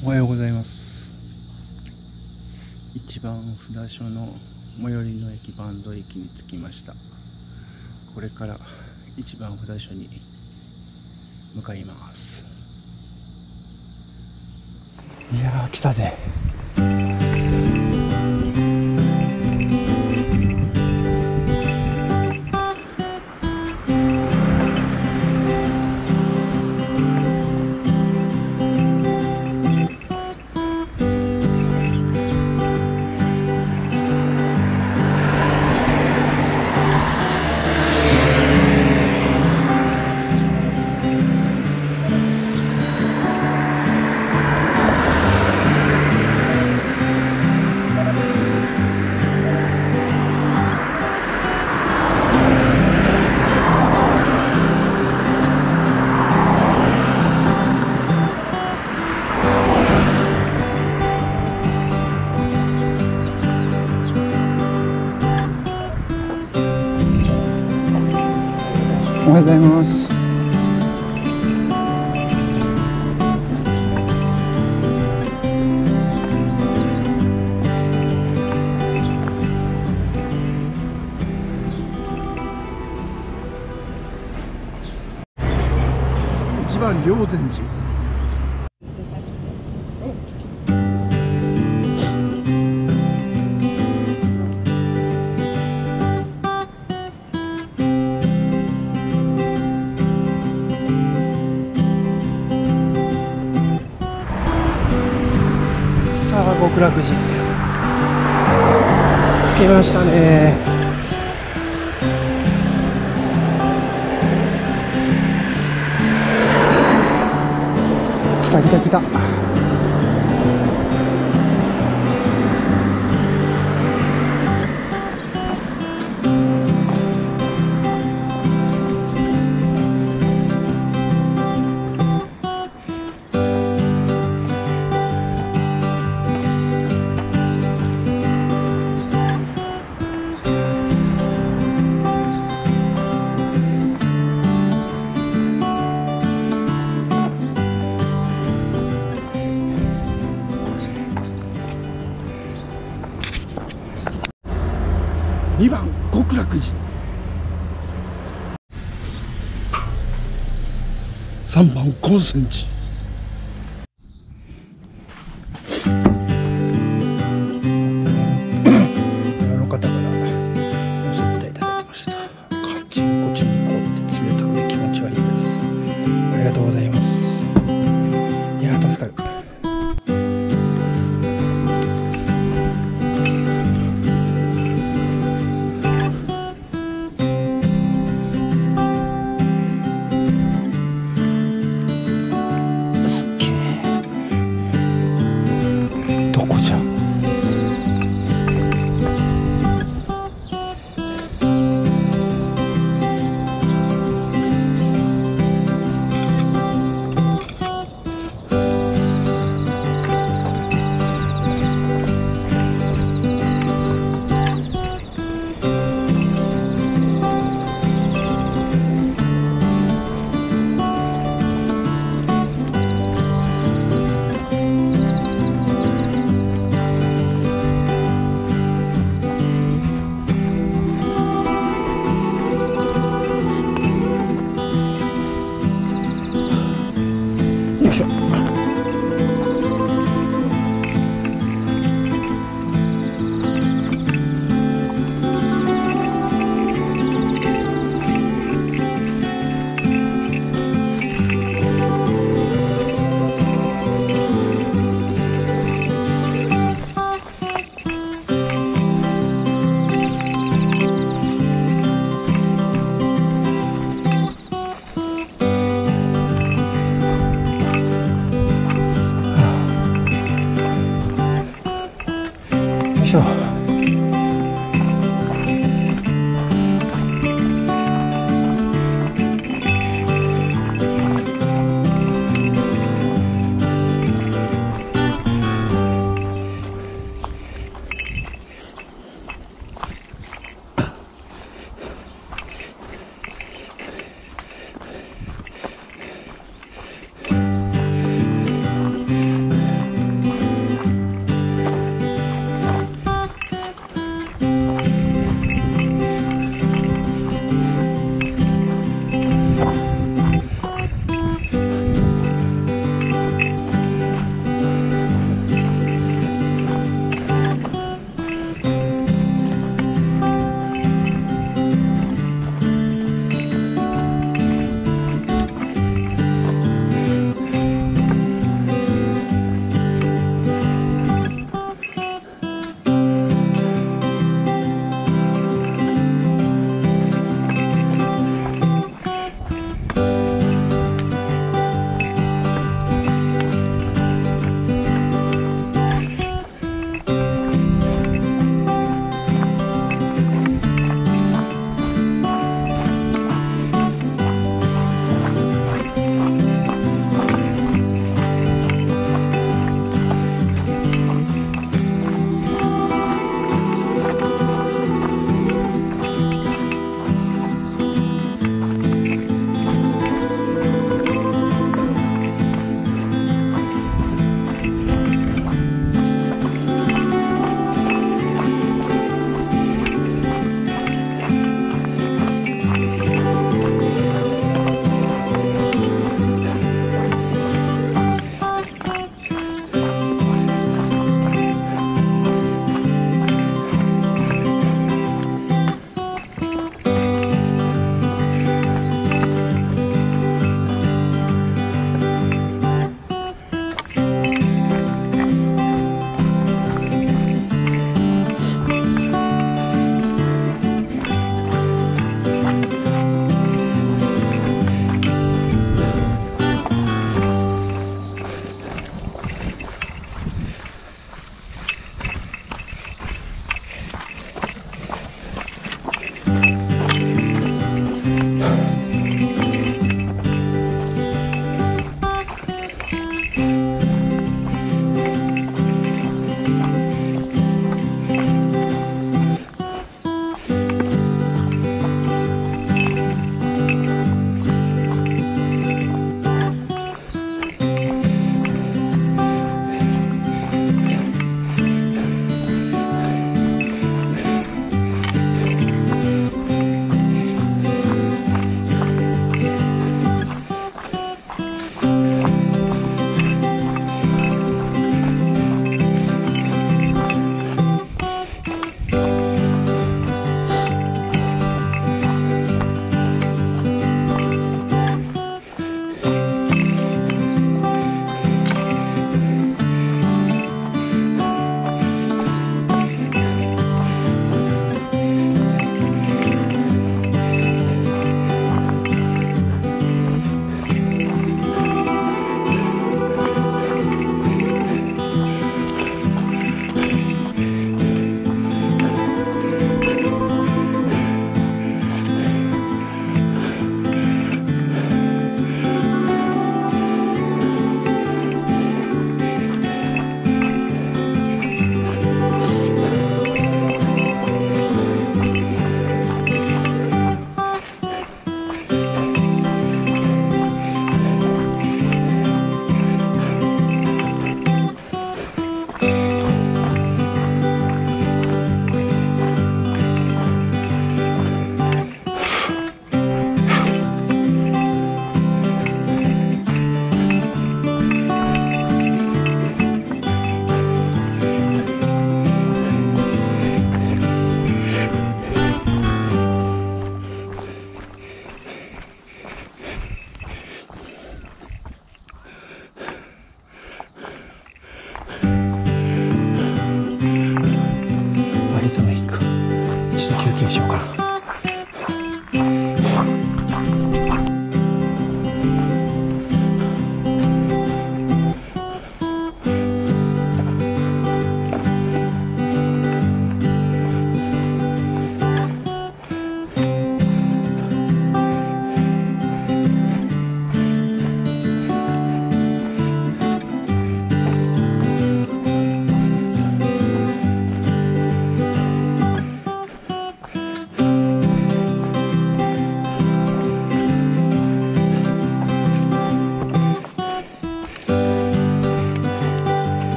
おはようございます。一番札所の最寄りの駅坂東駅に着きました。これから一番札所に向かいます。いやー来たね。おはようございます。一番霊山寺。極楽寺着きましたね。来た来た来た。2番極楽寺、3番根泉寺。村の方からお接待いただきました。こっちに行こうって冷たくて気持ちはいいです。ありがとうございます。いや助かる。よいしょ。よいしょ。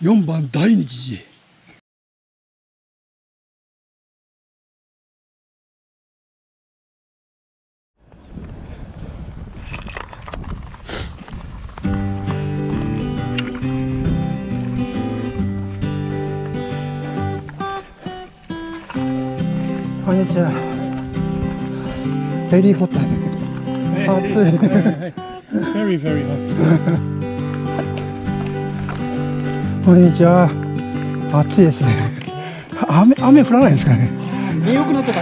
4番第二次。こんにちは。ベリーホット。暑い。 Very, very hot. こんにちは。暑いですね。雨降らないんですかね。 見よくなっちゃった。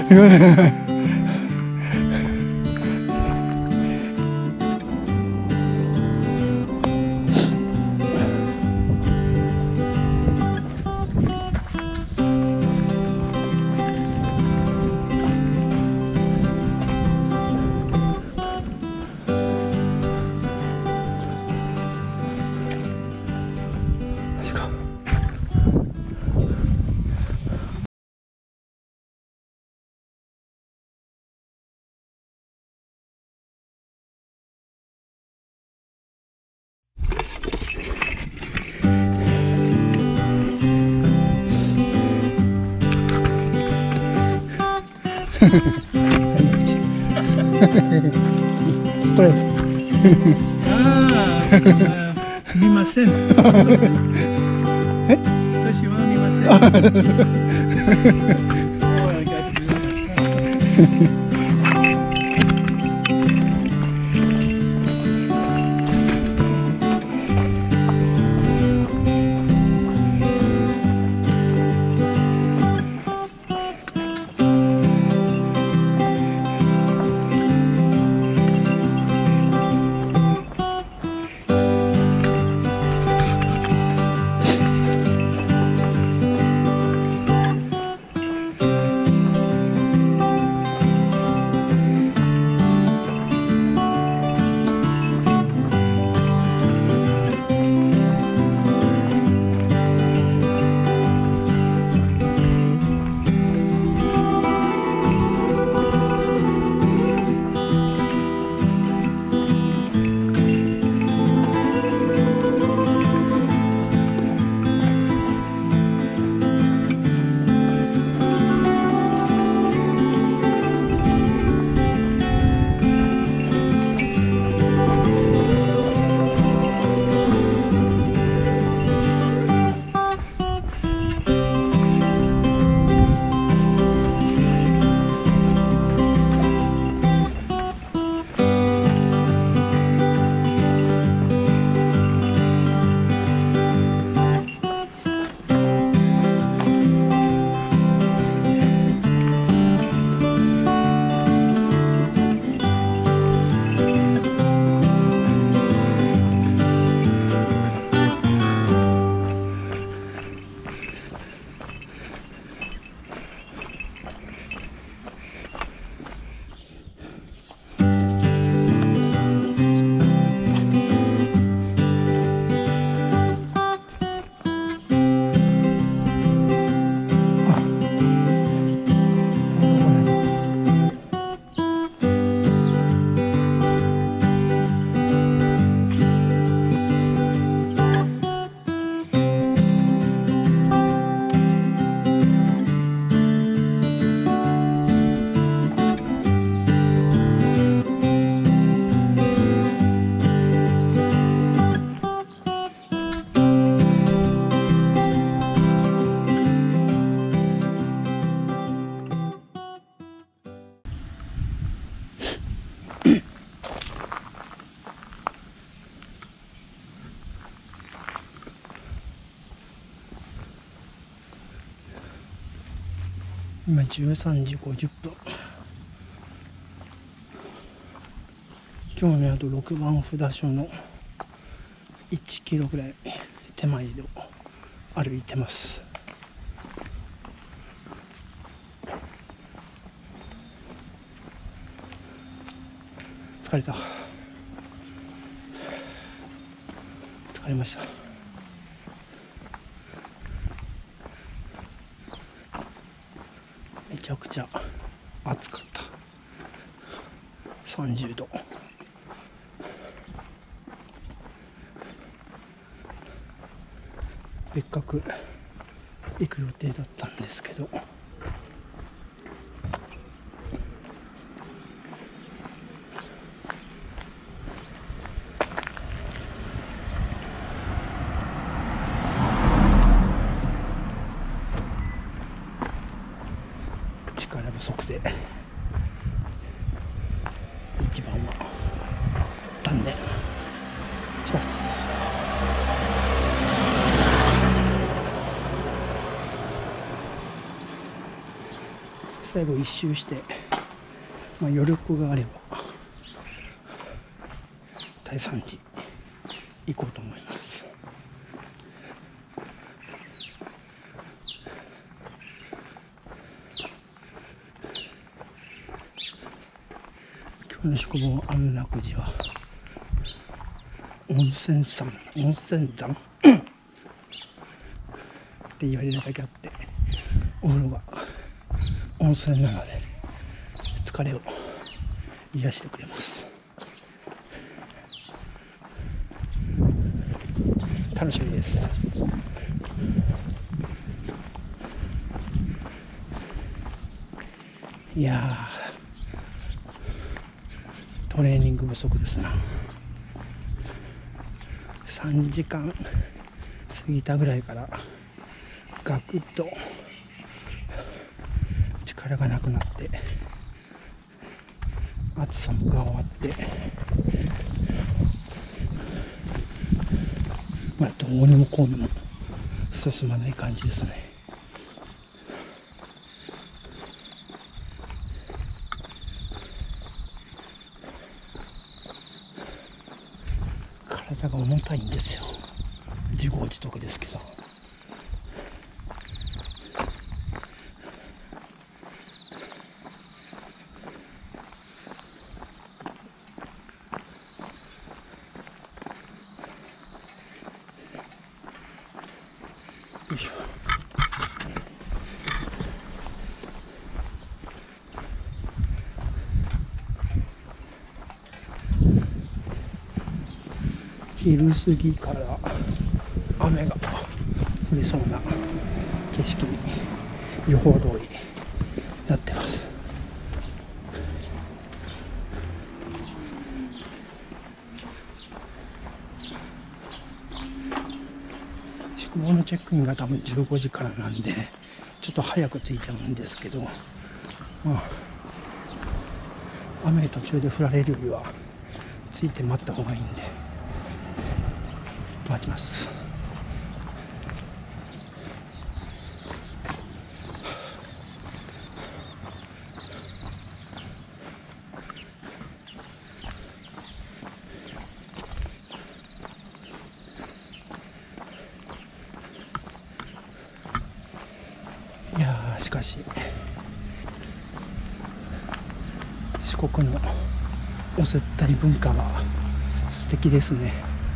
ストレート。 見ません。 え？ 私は見ません。 今13時50分。今日の宿6番札所の1キロぐらい手前を歩いてます。疲れた。疲れました。めちゃくちゃ暑かった。30度。 別格行く予定だったんですけど、力不足で一番は断念します。最後一周して、余力があれば第3次行こうと思います。今日の宿坊安楽寺は温泉山って言われるだけあって、お風呂が温泉なので疲れを癒してくれます。楽しみです。いやー、トレーニング不足ですな。3時間過ぎたぐらいからガクッと力がなくなって、暑さも加わって、どうにもこうにも進まない感じですね。体が重たいんですよ。自業自得ですけど。よいしょ。昼過ぎから雨が降りそうな景色に予報通りなってます。宿坊のチェックインが多分15時からなんで、ちょっと早く着いちゃうんですけど、雨途中で降られるよりは着いて待った方がいいんで待ちます。いやー、しかし四国のお接待文化は素敵ですね。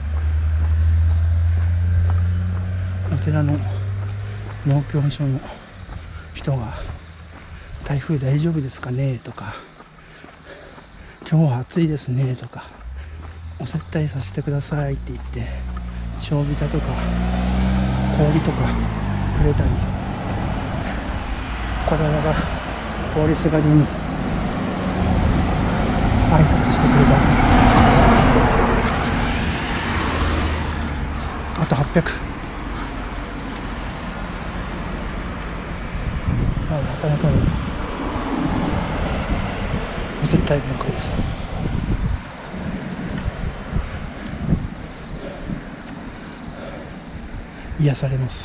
お寺の農協所の人が台風大丈夫ですかねとか、今日は暑いですねとか、お接待させてくださいって言って小ビタとか氷とかくれたり、子供が通りすがりに挨拶してくれたり、あと800。なかなかのお接待文化です。癒されます。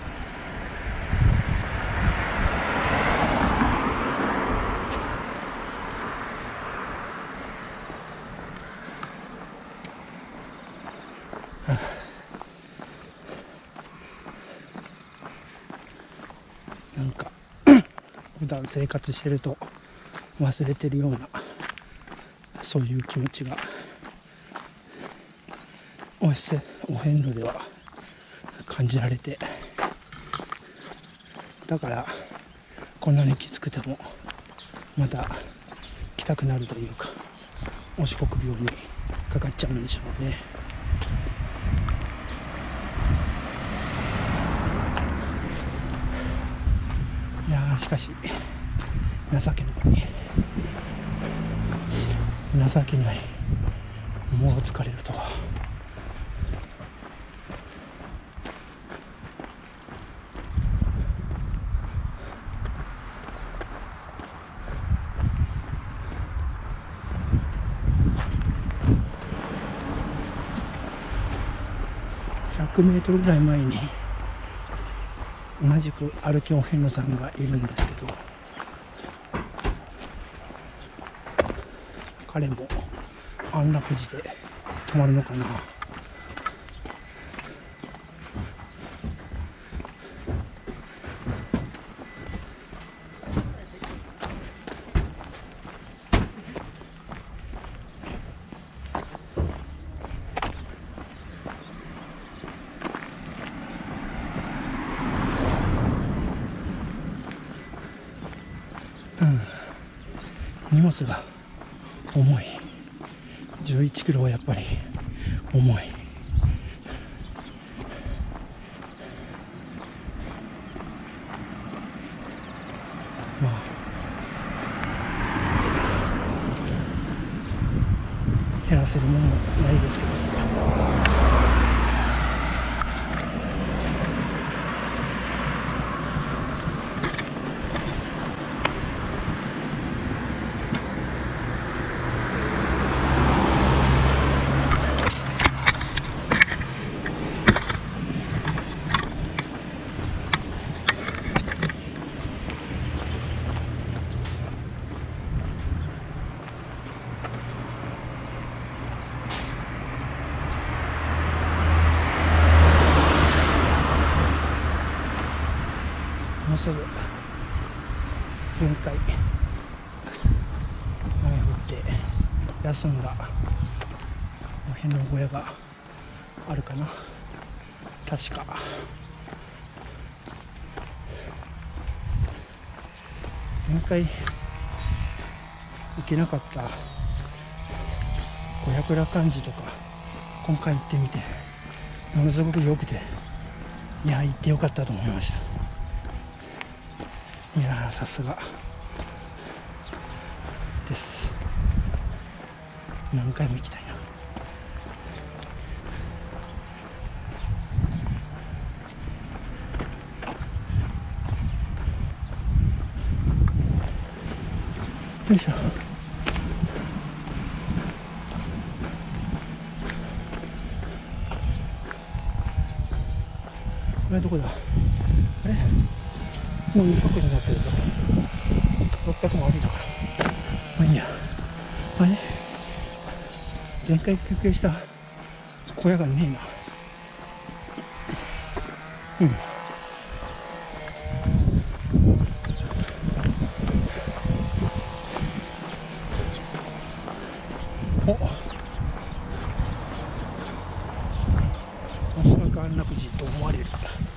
なんか普段生活してると忘れてるような、そういう気持ちがお遍路では感じられて、だからこんなにきつくてもまた来たくなるというか、お四国病にかかっちゃうんでしょうね。 いやーしかし情けない情けない。もう疲れるとは。100メートルぐらい前に同じく歩きお遍路さんがいるんですけど、彼も安楽寺で泊まるのかな。荷物が重い。11キロはやっぱり重い。まあ減らせるものもないですけど、もうすぐ限界。雨降って休んだお遍路小屋があるかな、確か。前回行けなかった五百羅漢寺とか今回行ってみてものすごく良くて、いや行ってよかったと思いました。いやさすがです。何回も行きたいな。よいしょ。これどこだ。あれもう2泊になってるぞ。6泊もありだから。まあいいや。あれ前回休憩した小屋がねえな。おそらく安楽寺と思われる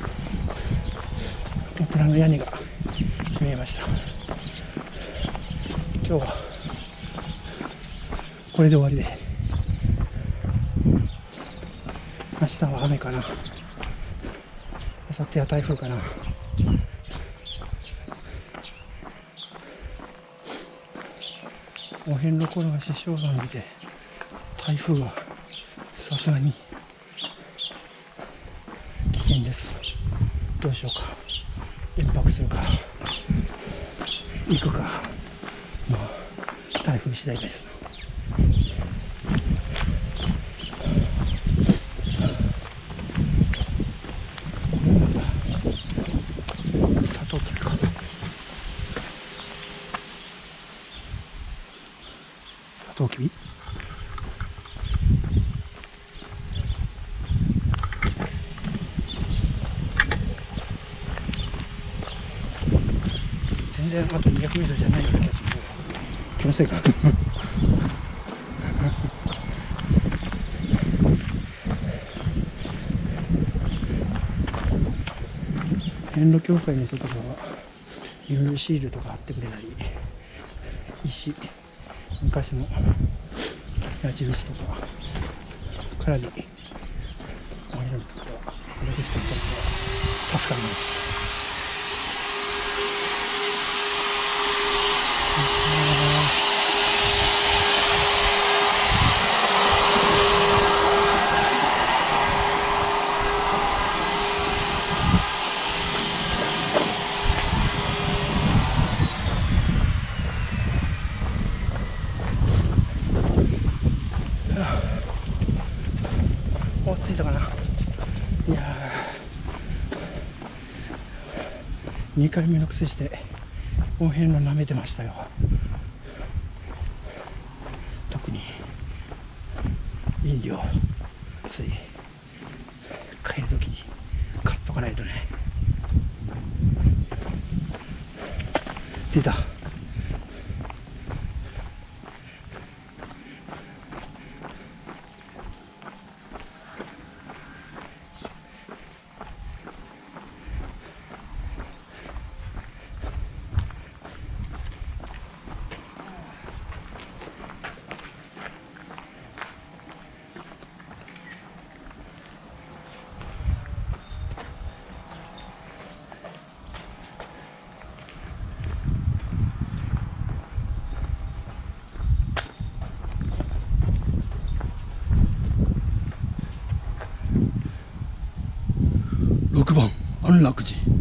お寺の屋根が見えました。今日はこれで終わりで、明日は雨かな、明後日は台風かな。お遍路転がし正山で台風はさすがに危険です。どうしようか、延泊するか行くか、まあ台風次第です。サトウキビか。サトウキビ全然あと200メートルじゃないような気がする。気のせいか遍路協会の人とかはいろいろシールとか貼ってくれたり、石、昔の矢印とかからにお遍路とかはこれできていただけは助かります。 2回目の癖してこの辺の舐めてましたよ。特に飲料水帰る時に買っとかないとね。着いた。6番安楽寺。